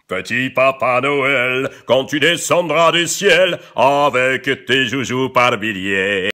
Petit Papa Noël, quand tu descendras du ciel avec tes joujoux par milliers.